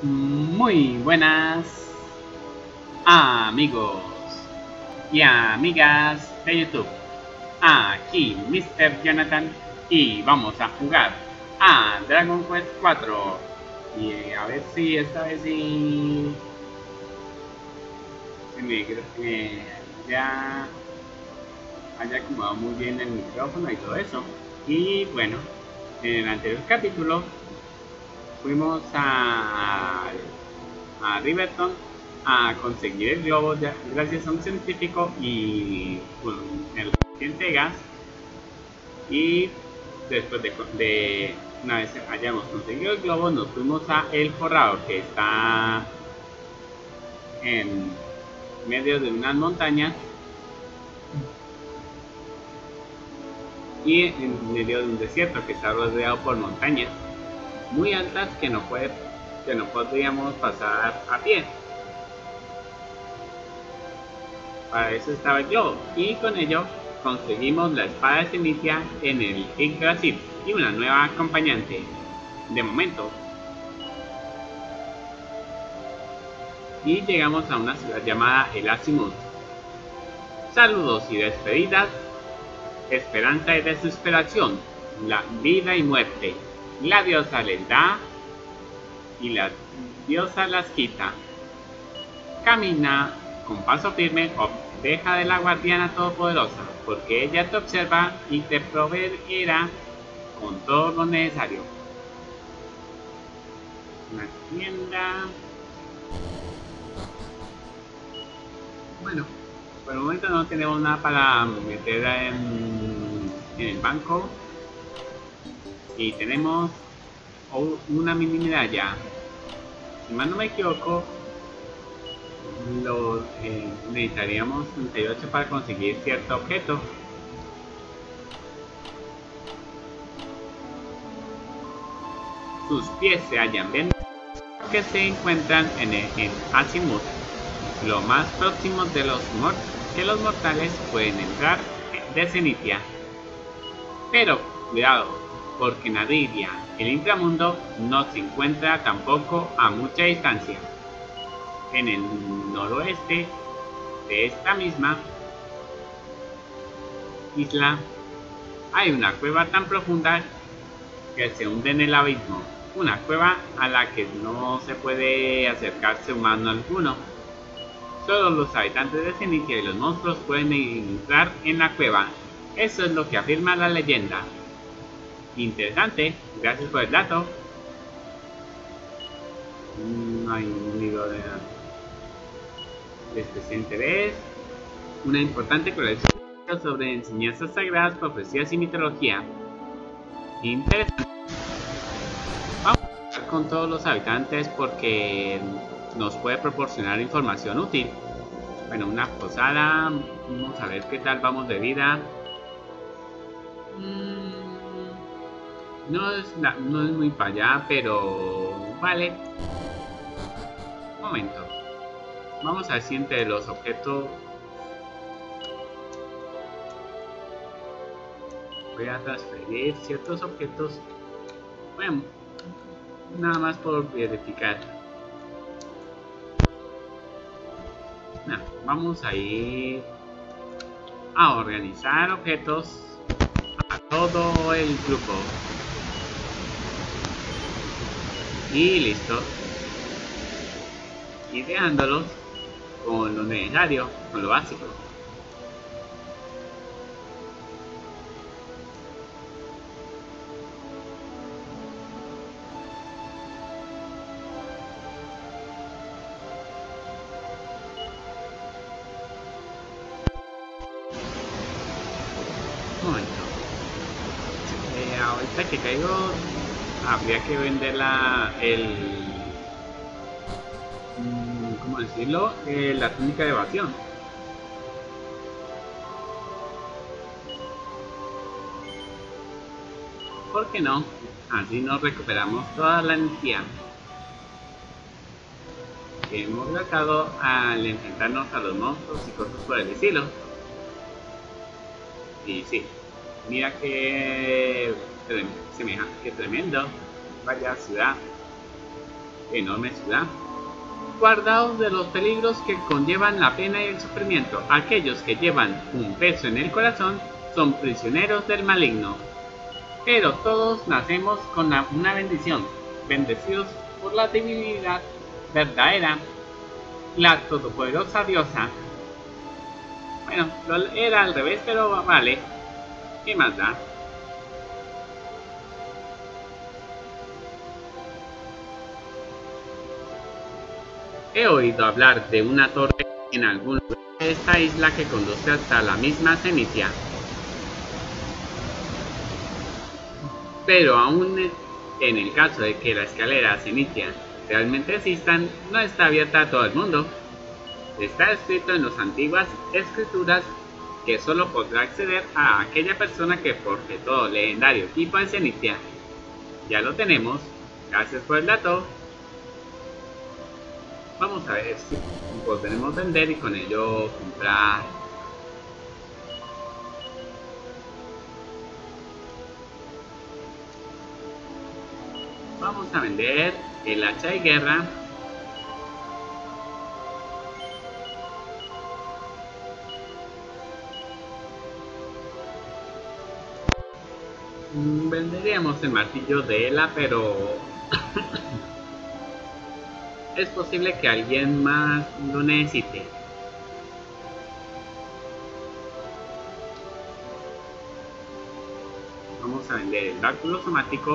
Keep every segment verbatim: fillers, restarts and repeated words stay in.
Muy buenas amigos y amigas de YouTube. Aquí mister Jonathan y vamos a jugar a Dragon Quest cuatro. Y eh, a ver si esta vez sí se me eh, ya haya acomodado muy bien el micrófono y todo eso. Y bueno, en el anterior capítulo fuimos a, a Riverton a conseguir el globo ya, gracias a un científico y bueno, en las entregas. Y después de, de una vez hayamos conseguido el globo, nos fuimos a El Forrado, que está en medio de unas montañas y en medio de un desierto que está rodeado por montañas muy altas que no, puede, que no podríamos pasar a pie. Para eso estaba el globo, y con ello conseguimos la espada de Cenicia en el Yggdrasil y una nueva acompañante, de momento. Y llegamos a una ciudad llamada El Azimuth. Saludos y despedidas, esperanza y desesperación, la vida y muerte, la diosa les da y la diosa las quita. Camina con paso firme, oveja de la guardiana todopoderosa, porque ella te observa y te proveerá con todo lo necesario. Una tienda. Bueno, por el momento no tenemos nada para meter en, en el banco. Y tenemos una mini medalla. Si mal no me equivoco, lo, eh, necesitaríamos treinta y ocho para conseguir cierto objeto. Sus pies se hallan bien que se encuentran en, el, en Azimuth, lo más próximo de los que los mortales pueden entrar de Cenicia. Pero cuidado, porque Nadiria, el inframundo, no se encuentra tampoco a mucha distancia. En el noroeste de esta misma isla hay una cueva tan profunda que se hunde en el abismo, una cueva a la que no se puede acercarse humano alguno. Solo los habitantes de Cenicia y los monstruos pueden entrar en la cueva. Eso es lo que afirma la leyenda. Interesante, gracias por el dato. No hay un libro de, de especial interés. Una importante colección sobre enseñanzas sagradas, profecías y mitología. Interesante. Vamos a hablar con todos los habitantes porque nos puede proporcionar información útil. Bueno, una posada. Vamos a ver qué tal vamos de vida. No es, no es muy para allá, pero vale. Un momento. Vamos a ver si entre los objetos voy a transferir ciertos objetos. Bueno, nada más por verificar. Nah, vamos a ir a organizar objetos a todo el grupo. Y listo. Y dejándolos con lo necesario, con lo básico. Un momento. Eh, ahorita que caigo, habría que vender la, el, ¿cómo decirlo? Eh, la túnica de evasión. ¿Por qué no? Así nos recuperamos toda la energía que hemos gastado al enfrentarnos a los monstruos y cosas por el estilo. Y sí, mira que semejante, que tremendo. Vaya ciudad. enorme ciudad. Guardaos de los peligros que conllevan la pena y el sufrimiento. Aquellos que llevan un peso en el corazón son prisioneros del maligno. Pero todos nacemos con la, una bendición, bendecidos por la divinidad verdadera, la todopoderosa diosa. Bueno, era al revés, pero vale. ¿Qué más da? He oído hablar de una torre en algún lugar de esta isla que conduce hasta la misma Cenicia. Pero aún en el caso de que la escalera Cenicia realmente existan, no está abierta a todo el mundo. Está escrito en las antiguas escrituras que solo podrá acceder a aquella persona que forje todo legendario tipo de Cenicia. Ya lo tenemos, gracias por el dato. Vamos a ver si podremos vender y con ello comprar. Vamos a vender el hacha de guerra. Venderíamos el martillo de Hela, pero es posible que alguien más lo necesite. Vamos a vender el báculo somático.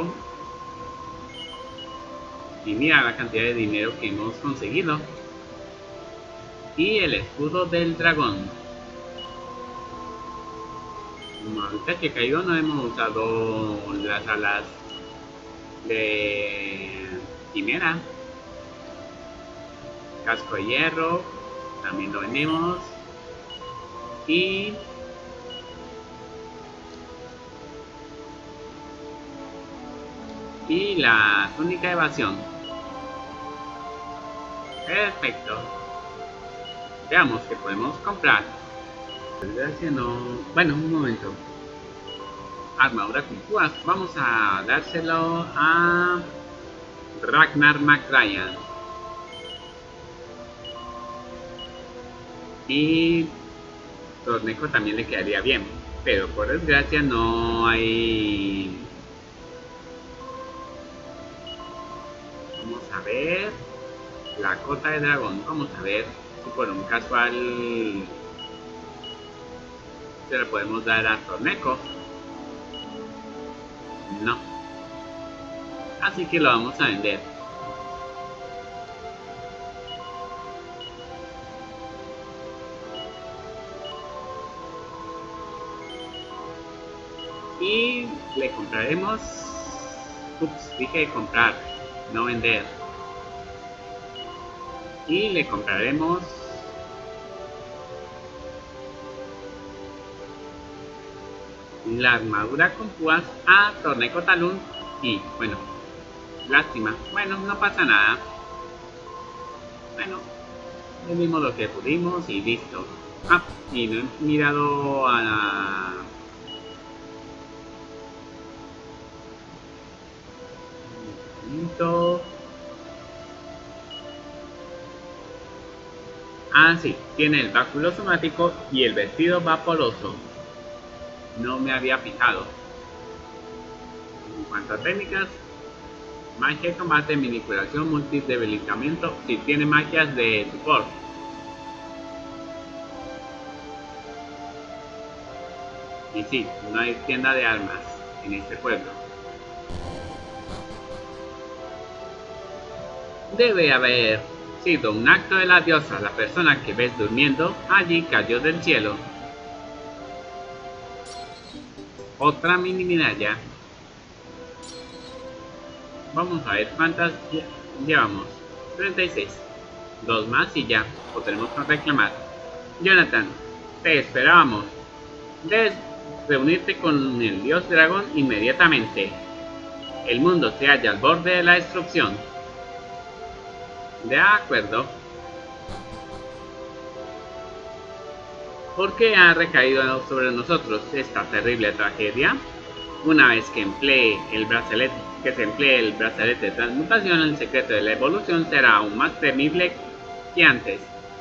Y mira la cantidad de dinero que hemos conseguido. Y el escudo del dragón. Ahorita que cayó no hemos usado las alas de quimera. Casco de hierro, también lo vendemos. Y y la túnica de evasión. Perfecto. Veamos qué podemos comprar. No... Bueno, un momento. Armadura con púas. Vamos a dárselo a Ragnar McRyan. Y Torneco también le quedaría bien, pero por desgracia no hay. Vamos a ver la cota de dragón. Vamos a ver si por un casual se la podemos dar a Torneco. No, así que lo vamos a vender. Y le compraremos. Ups, dije comprar, no vender. Y le compraremos la armadura con púas a Torneco Talún. Y bueno, lástima. Bueno, no pasa nada. Bueno, vendimos lo que pudimos y listo. Ah, y no he mirado a la... Ah, sí, tiene el báculo somático y el vestido vaporoso. No me había fijado. En cuanto a técnicas, magia de combate, manipulación, multidebilitamiento, si tiene magias de support. Y sí, no hay tienda de armas en este pueblo. Debe haber sido un acto de la diosa. La persona que ves durmiendo allí cayó del cielo. Otra mini medalla. Vamos a ver cuántas llevamos. treinta y seis. Dos más y ya podremos reclamar. Jonathan, te esperábamos. Debes reunirte con el dios dragón inmediatamente. El mundo se halla al borde de la destrucción. De acuerdo. ¿Por qué ha recaído sobre nosotros esta terrible tragedia? Una vez que emplee el brazalete que se emplee el brazalete de transmutación, el secreto de la evolución será aún más temible que antes.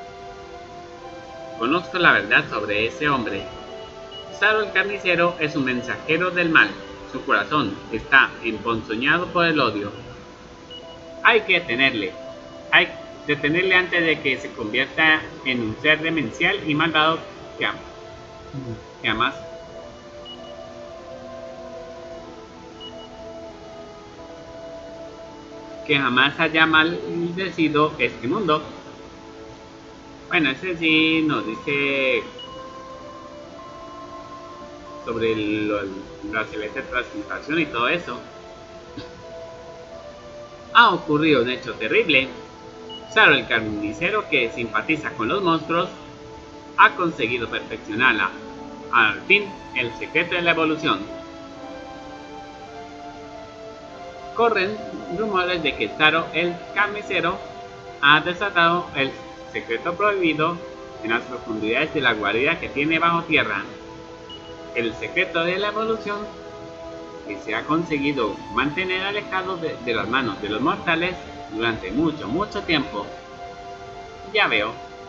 Conozco la verdad sobre ese hombre. Zaro el carnicero es un mensajero del mal. Su corazón está emponzoñado por el odio. Hay que detenerle. Hay que detenerle antes de que se convierta en un ser demencial y malvado que, am que jamás que jamás haya maldecido este mundo. Bueno, ese sí nos dice sobre el, el brazalete de transmutación y todo eso. Ha ocurrido un hecho terrible. Zaro el carnicero, que simpatiza con los monstruos, ha conseguido perfeccionar al fin el secreto de la evolución. Corren rumores de que Zaro el carnicero ha desatado el secreto prohibido en las profundidades de la guarida que tiene bajo tierra. El secreto de la evolución que se ha conseguido mantener alejado de, de las manos de los mortales durante mucho, mucho tiempo. Ya veo.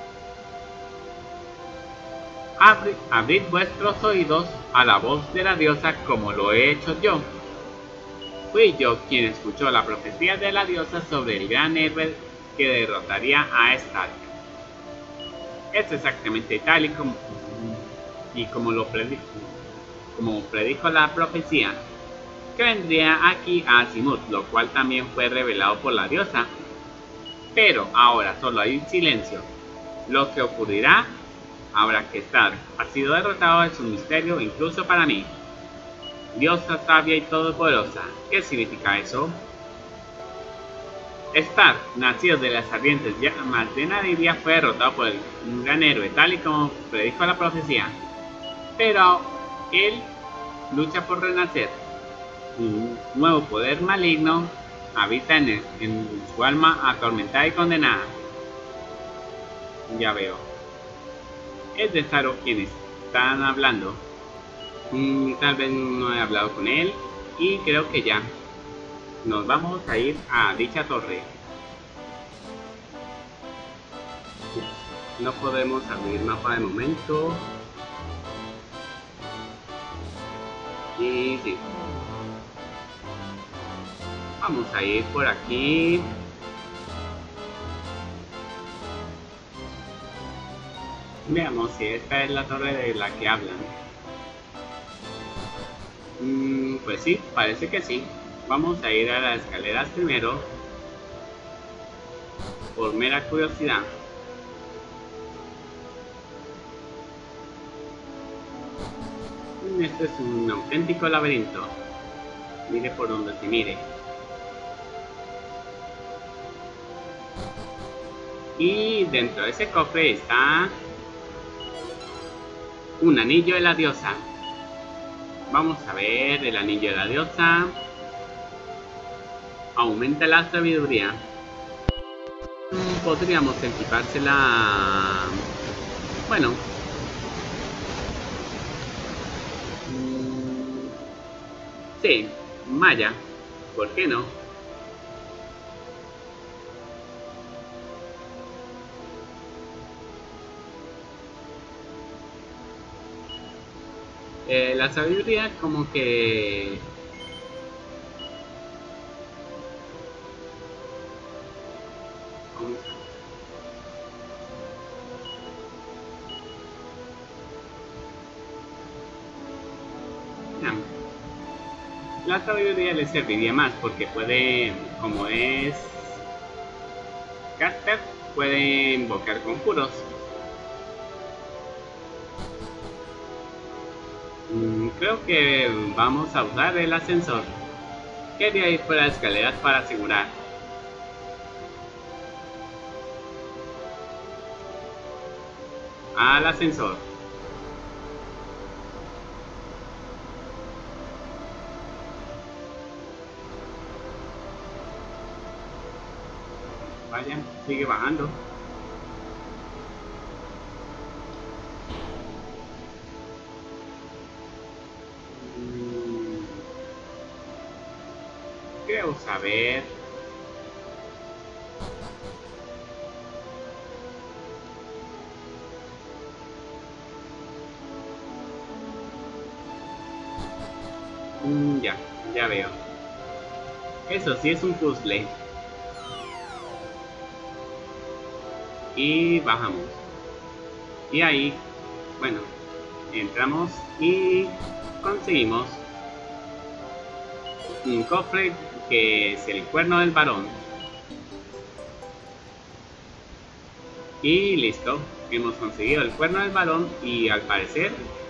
Abri, abrid vuestros oídos a la voz de la diosa como lo he hecho yo. Fui yo quien escuchó la profecía de la diosa sobre el gran héroe que derrotaría a Stark. Es exactamente tal y como, y como lo predijo, como predijo la profecía, que vendría aquí a Azimuth, lo cual también fue revelado por la diosa. Pero ahora solo hay silencio. Lo que ocurrirá ahora que Stark ha sido derrotado es un misterio incluso para mí. Diosa sabia y todopoderosa, ¿qué significa eso? Stark, nacido de las ardientes llamas de Nadiria, fue derrotado por un gran héroe, tal y como predijo la profecía. Pero él lucha por renacer. Un nuevo poder maligno habita en, el, en su alma atormentada y condenada. Ya veo. Es de Zaro quienes están hablando. Mm, tal vez no he hablado con él. Y creo que ya. Nos vamos a ir a dicha torre. No podemos abrir mapa de momento. Y sí. Vamos a ir por aquí. Veamos si esta es la torre de la que hablan. Mm, pues sí, parece que sí. Vamos a ir a las escaleras primero. Por mera curiosidad. Este es un auténtico laberinto. Mire por donde se mire. Y dentro de ese cofre está un anillo de la diosa. Vamos a ver el anillo de la diosa. Aumenta la sabiduría. Podríamos equipársela. Bueno. Sí, Maya. ¿Por qué no? Eh, la sabiduría como que... La sabiduría le serviría más porque puede, como es caster, puede invocar conjuros. Mm, creo que vamos a usar el ascensor. Quería ir por las escaleras para asegurar. Al ascensor. Vaya, sigue bajando. Vamos a ver. Mm, ya, ya veo. Eso sí es un puzzle. Y bajamos. Y ahí, bueno, entramos y conseguimos un cofre que es el cuerno del varón. Y listo, hemos conseguido el cuerno del varón y al parecer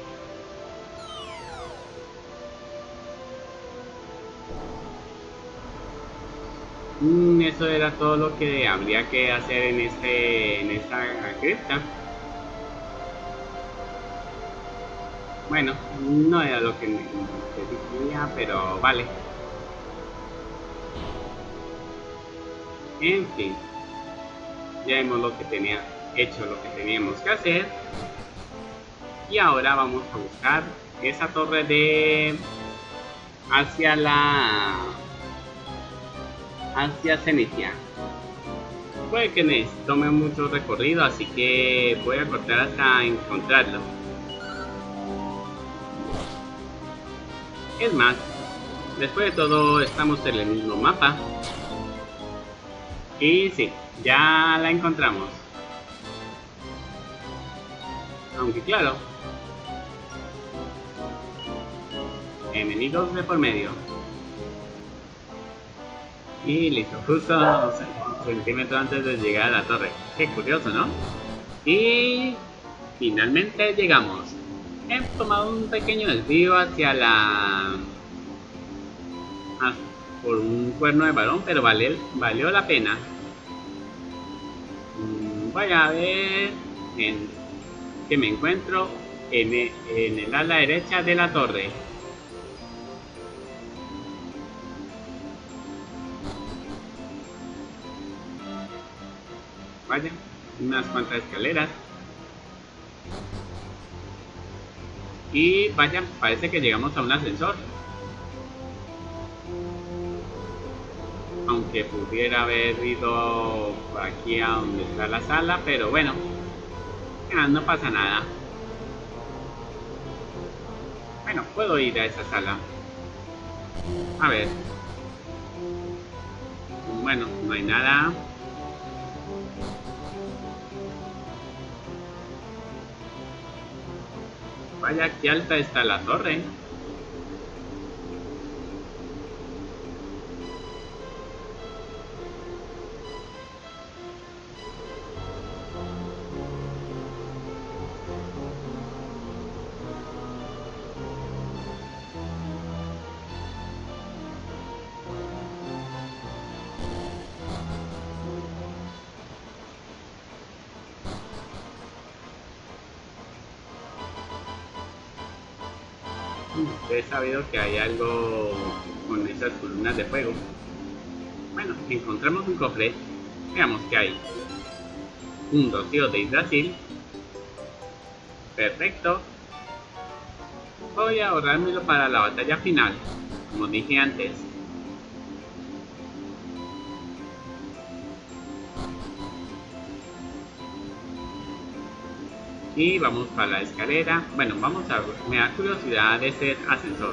mm, eso era todo lo que habría que hacer en este en esta cripta. Bueno, no era lo que, que quería, pero vale. En fin, ya hemos lo que tenía hecho lo que teníamos que hacer. Y ahora vamos a buscar esa torre de hacia la hacia Cenicia. Puede que me tome mucho recorrido, así que voy a cortar hasta encontrarlo. Es más, después de todo estamos en el mismo mapa. Y sí, ya la encontramos. Aunque claro, enemigos de por medio. Y listo, justo un centímetro antes de llegar a la torre. Qué curioso, ¿no? Y finalmente llegamos. He tomado un pequeño desvío hacia la... Ah, por un cuerno de varón, pero vale, valió la pena. Voy a ver en que me encuentro en el, en el ala derecha de la torre. Vaya, unas cuantas escaleras. Y vaya, parece que llegamos a un ascensor. Aunque pudiera haber ido por aquí a donde está la sala, pero bueno, ah, no pasa nada. Bueno, puedo ir a esa sala. A ver. Bueno, no hay nada. Vaya, qué alta está la torre. He sabido que hay algo con esas columnas de fuego. Bueno, encontramos un cofre. Veamos qué hay. Un rocío de Brasil. Perfecto. Voy a ahorrármelo para la batalla final, como dije antes. Y vamos para la escalera. Bueno, vamos a... Me da curiosidad de ese ascensor.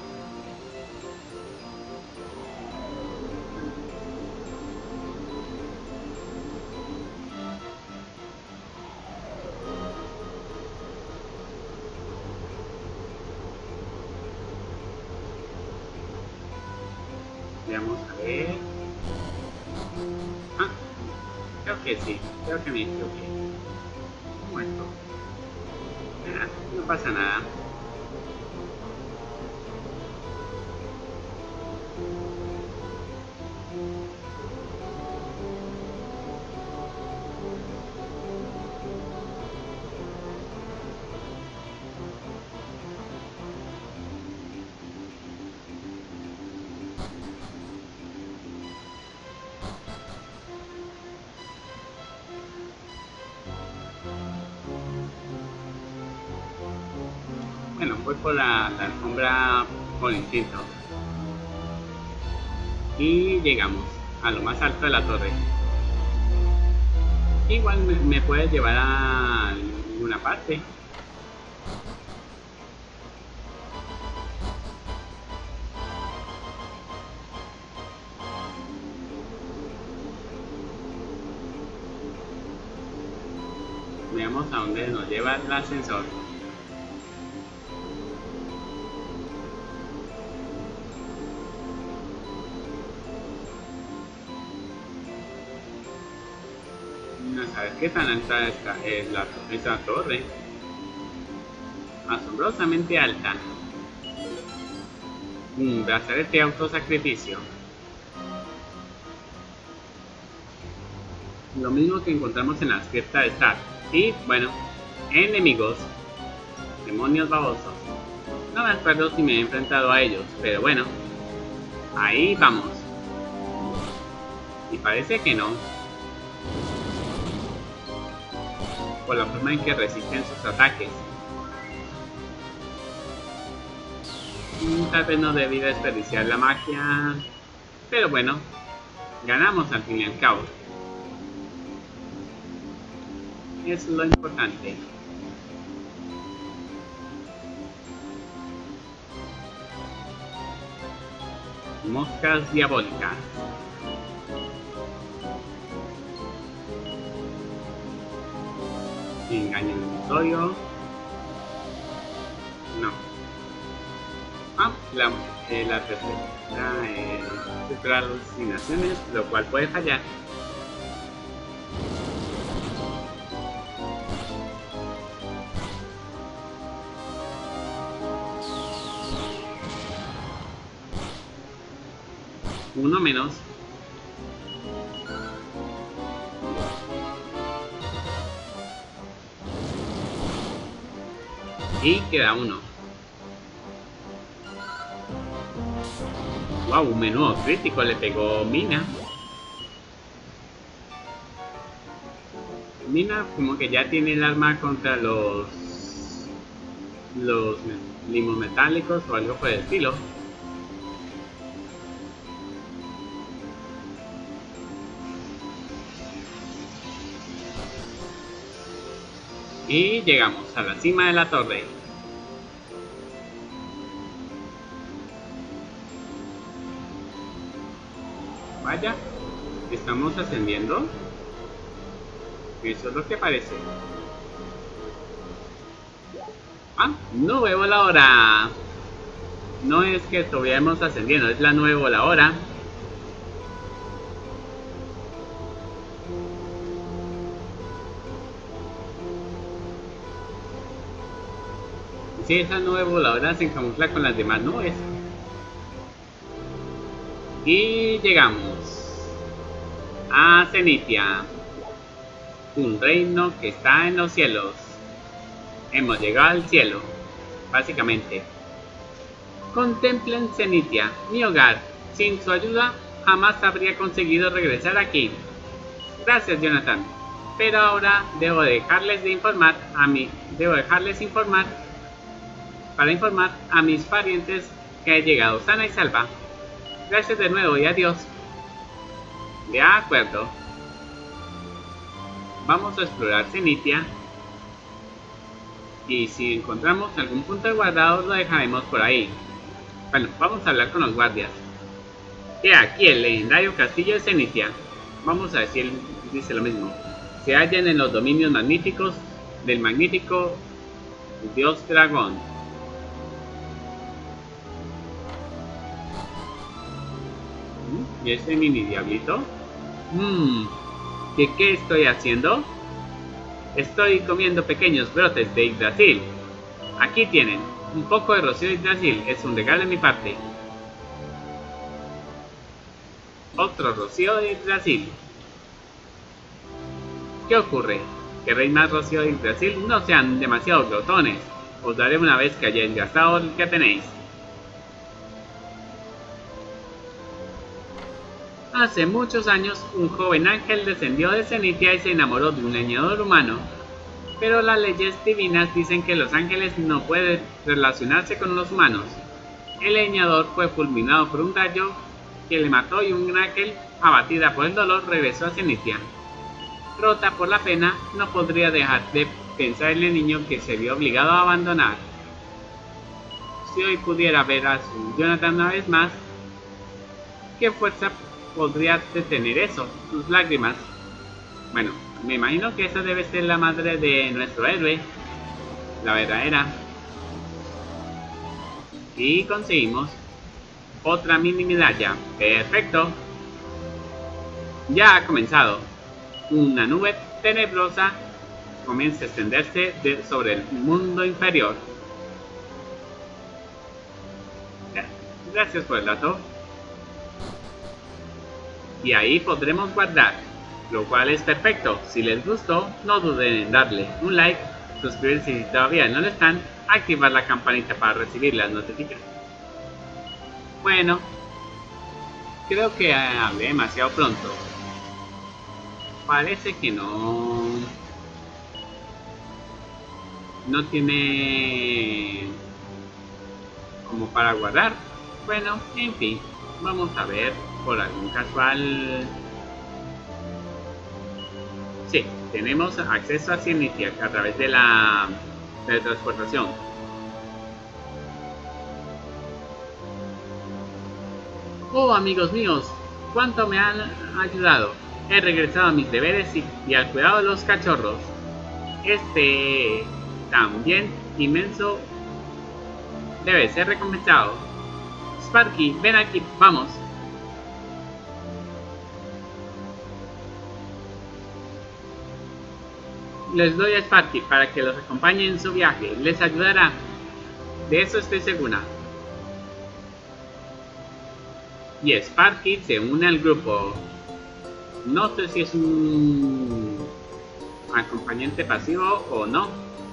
Vamos a ver. Ah, creo que sí. Creo que me equivoqué. Un momento. Ah, no pasa nada. Bueno, voy por la, la alfombra por instinto. Y llegamos a lo más alto de la torre. Igual me, me puede llevar a alguna parte. Veamos a dónde nos lleva el ascensor. No sabes qué tan alta está, es la, esa torre. Asombrosamente alta. Un brazalete de autosacrificio. Lo mismo que encontramos en la cripta de Star. Y bueno, enemigos. Demonios babosos. No me acuerdo si me he enfrentado a ellos, pero bueno. Ahí vamos. Y parece que no. Por la forma en que resisten sus ataques. Tal vez no debí desperdiciar la magia. Pero bueno, ganamos al fin y al cabo. Es lo importante. Moscas diabólicas. Engaño ilusorio. No. Ah, la, eh, la tercera eh, superar alucinaciones, lo cual puede fallar. Uno menos. Y queda uno. Wow, un menudo crítico le pegó Mina. Mina como que ya tiene el arma contra los los limos metálicos o algo por el estilo. Y llegamos a la cima de la torre. Vaya, estamos ascendiendo. Eso es lo que parece. Ah, nube voladora. No es que estuviéramos ascendiendo, es la nube voladora. Sí, esa nube voladora se camufla con las demás nubes. Y llegamos a Zenitia, un reino que está en los cielos. Hemos llegado al cielo, básicamente. Contemplen Zenitia, mi hogar. Sin su ayuda, jamás habría conseguido regresar aquí. Gracias, Jonathan. Pero ahora debo dejarles de informar a mí. Debo dejarles informar para informar a mis parientes que he llegado sana y salva. Gracias de nuevo y adiós. De acuerdo. Vamos a explorar Zenitia. Y si encontramos algún punto de guardado, lo dejaremos por ahí. Bueno, vamos a hablar con los guardias. He aquí el legendario castillo de Zenitia. Vamos a ver si él dice lo mismo. Se hallan en los dominios magníficos del magnífico dios dragón. ¿Y ese mini diablito? Mmm, ¿qué, ¿qué estoy haciendo? Estoy comiendo pequeños brotes de Yggdrasil. Aquí tienen, un poco de rocío de Yggdrasil, es un regalo de mi parte. Otro rocío de Yggdrasil. ¿Qué ocurre? ¿Queréis más rocío de Yggdrasil? No sean demasiado glotones. Os daré una vez que hayáis gastado el que tenéis. Hace muchos años, un joven ángel descendió de Zenitia y se enamoró de un leñador humano. Pero las leyes divinas dicen que los ángeles no pueden relacionarse con los humanos. El leñador fue fulminado por un rayo que le mató y un Raquel, abatida por el dolor, regresó a Zenithia. Rota por la pena, no podría dejar de pensar en el niño que se vio obligado a abandonar. Si hoy pudiera ver a su Jonathan una vez más, ¿qué fuerza podría detener eso? Sus lágrimas. Bueno, me imagino que esa debe ser la madre de nuestro héroe, la verdadera. Y conseguimos otra mini medalla. Perfecto. Ya ha comenzado. Una nube tenebrosa comienza a extenderse de, sobre el mundo inferior. Gracias por el dato. Y ahí podremos guardar, lo cual es perfecto. Si les gustó, no duden en darle un like, suscribirse si todavía no lo están, activar la campanita para recibir las notificaciones. Bueno, creo que hablé demasiado pronto. Parece que no... No tiene... como para guardar. Bueno, en fin, vamos a ver por algún casual... Sí, tenemos acceso a Zenithia a través de la teletransportación. Oh, amigos míos, cuánto me han ayudado. He regresado a mis deberes y, y al cuidado de los cachorros. Este también inmenso debe ser recompensado. Sparky, ven aquí, vamos. Les doy a Sparky para que los acompañe en su viaje. Les ayudará. De eso estoy segura. Y Sparky se une al grupo. No sé si es un acompañante pasivo o no.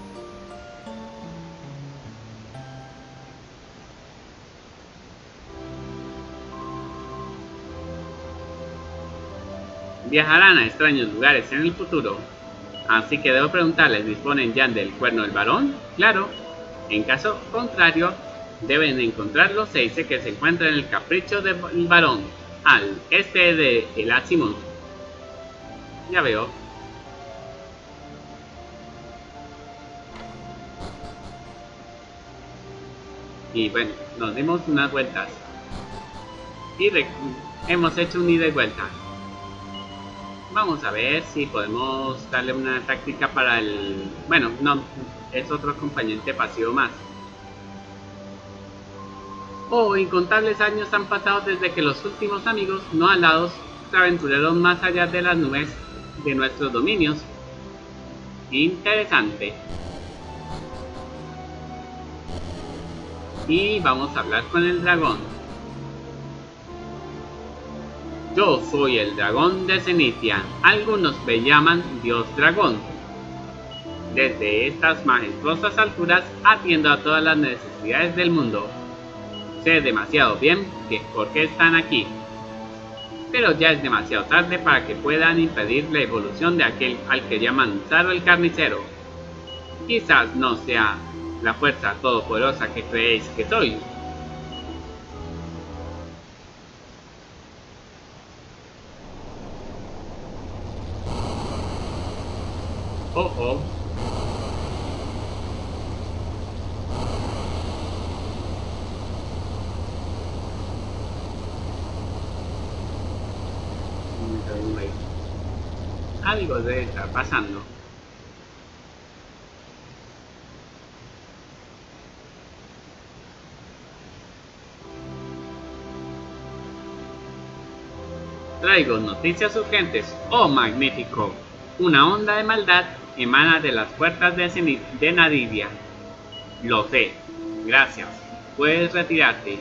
Viajarán a extraños lugares en el futuro. Así que debo preguntarles, ¿disponen ya del cuerno del varón? Claro. En caso contrario, deben encontrarlo. Se dice que se encuentra en el capricho del varón, al este de el Asimov. Ya veo. Y bueno, nos dimos unas vueltas. Y hemos hecho un ida y vuelta. Vamos a ver si podemos darle una táctica para el... Bueno, no, es otro acompañante pasivo más. Oh, incontables años han pasado desde que los últimos amigos no alados se aventuraron más allá de las nubes de nuestros dominios. Interesante. Y vamos a hablar con el dragón. Yo soy el dragón de Zenithia. Algunos me llaman Dios Dragón. Desde estas majestuosas alturas atiendo a todas las necesidades del mundo. Sé demasiado bien que por qué están aquí. Pero ya es demasiado tarde para que puedan impedir la evolución de aquel al que llaman Zaro el Carnicero. Quizás no sea la fuerza todopoderosa que creéis que soy. Oh, oh. Algo debe estar pasando. Traigo noticias urgentes. Oh, magnífico. Una onda de maldad emana de las puertas de, Zenith de Nadidia. Lo sé. Gracias. Puedes retirarte.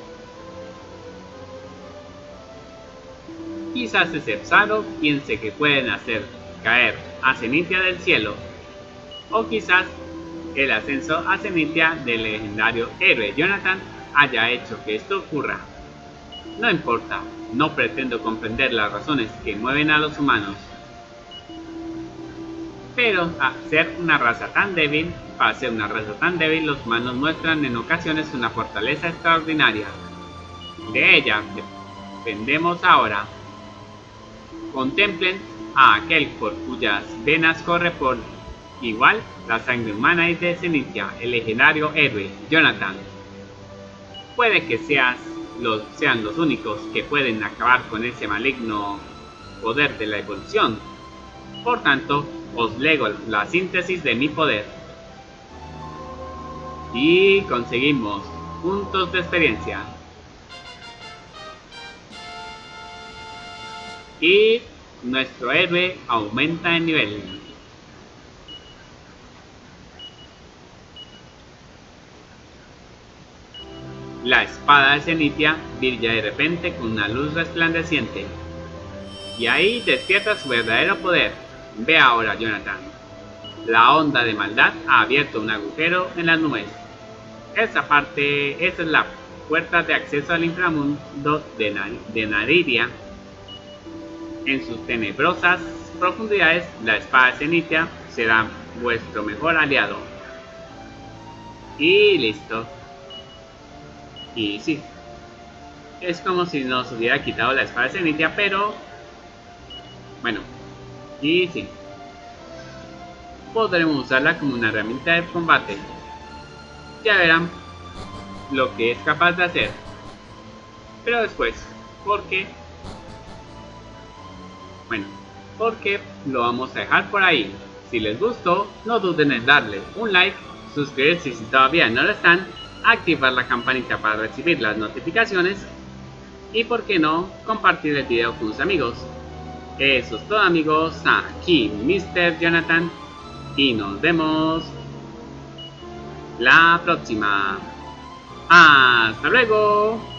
Quizás ese Zaro piense que pueden hacer caer a Zenithia del cielo. O quizás el ascenso a Zenithia del legendario héroe Jonathan haya hecho que esto ocurra. No importa, no pretendo comprender las razones que mueven a los humanos. Pero a ser una raza tan débil, para ser una raza tan débil, los humanos muestran en ocasiones una fortaleza extraordinaria. De ella aprendemos ahora. Contemplen a aquel por cuyas venas corre por igual la sangre humana y de Zenithia, el legendario héroe Jonathan. Puede que seas los, sean los únicos que pueden acabar con ese maligno poder de la evolución. Por tanto, os lego la síntesis de mi poder. Y conseguimos puntos de experiencia. Y nuestro héroe aumenta de nivel. La espada de Zenithia brilla de repente con una luz resplandeciente. Y ahí despierta su verdadero poder. Ve ahora, Jonathan. La onda de maldad ha abierto un agujero en las nubes. Esa parte, esa es la puerta de acceso al inframundo de, Nar de Naridia. En sus tenebrosas profundidades, la espada de Zenithia será vuestro mejor aliado. Y listo. Y sí, es como si nos hubiera quitado la espada de Zenithia, pero bueno, y sí, podremos usarla como una herramienta de combate. Ya verán lo que es capaz de hacer, pero después, porque bueno, porque lo vamos a dejar por ahí. Si les gustó, no duden en darle un like, suscribirse si todavía no lo están, activar la campanita para recibir las notificaciones y, por qué no, compartir el video con sus amigos. Eso es todo, amigos. Aquí mister Jonathan y nos vemos la próxima. ¡Hasta luego!